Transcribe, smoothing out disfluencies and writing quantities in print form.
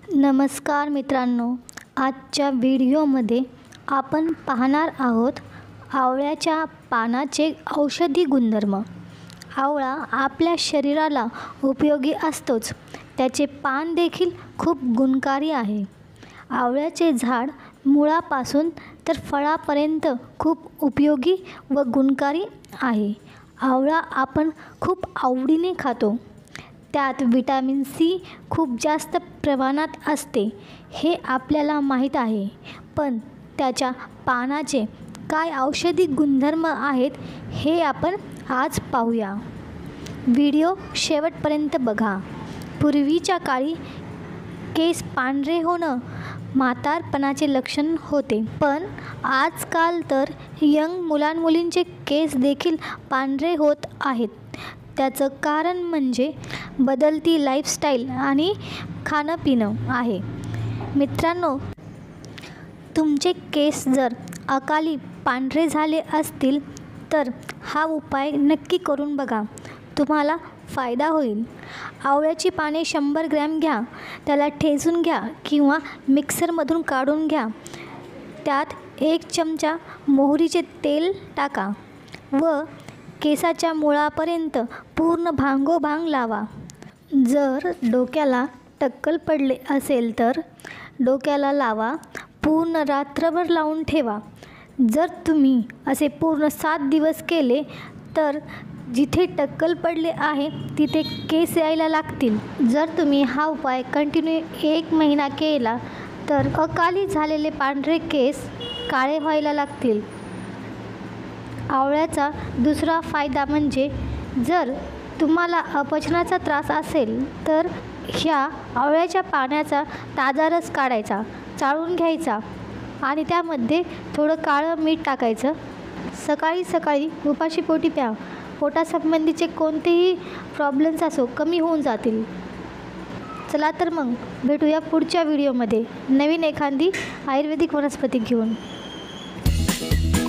नमस्कार मित्रांनो, आजच्या व्हिडिओमध्ये आपण पाहणार आहोत आवळ्याच्या पानाचे औषधी गुणधर्म। आवळा आपल्या शरीराला उपयोगी असतोच, त्याचे पान देखील खूप गुणकारी आहे। आवळ्याचे झाड मुळापासून तर फळापर्यंत खूप उपयोगी व गुणकारी आहे। आवळा आपण खूप आवडीने खातो, त्यात विटॅमिन सी खूप जास्त प्रमाणात असते हे आपल्याला माहीत आहे, पण त्याच्या पानाचे काय औषधी गुणधर्म आहेत हे आपण आज पाहूया। व्हिडिओ शेवटपर्यंत बघा। पूर्वीच्या काळी केस पांढरे होणं म्हातारपणाचे लक्षण होते, पण आजकाल तर यंग मुलांमुलींचे केस देखील पांढरे होत आहेत। त्याचं कारण म्हणजे बदलती लाईफस्टाईल आणि खाणं-पिणं आहे। मित्रांनो, तुमचे केस जर अकाली पांढरे झाले असतील तर हा उपाय नक्की करून बघा, तुम्हाला फायदा होईल। आवळ्याची पाने 100 ग्रॅम घ्या, त्याला ठेचून घ्या किंवा मिक्सरमधून काढून घ्या। त्यात 1 चमचा मोहरीचे तेल टाका व केसाच्या मुळापर्यंत पूर्ण भांगोभांग लावा। जर डोक्याला टक्कल पडले असेल तर डोक्याला लावा, पूर्ण रात्रभर लावून ठेवा। जर तुम्ही असे पूर्ण 7 दिवस केले तर जिथे टक्कल पडले आहे तिथे केस यायला लागतील। जर तुम्ही हा उपाय कंटिन्यू 1 महिना केला तर अकाली झालेले पांढरे केस काळे व्हायला लागतील। आवळ्याचा दुसरा फायदा म्हणजे जर तुम्हाला अपचनाचा त्रास असेल तर ह्या आवळ्याच्या पाण्याचा ताजा रस काढायचा, चाळून घ्यायचा आणि त्यामध्ये थोडं काळं मीठ टाकायचं। सकाळी सकाळी उपाशी पोटी प्या, पोटासंबंधीचे कोणतेही प्रॉब्लेम्स असो कमी होऊन जातील। चला तर मग भेटूया पुढच्या व्हिडिओमध्ये नवीन एखादी आयुर्वेदिक वनस्पती घेऊन।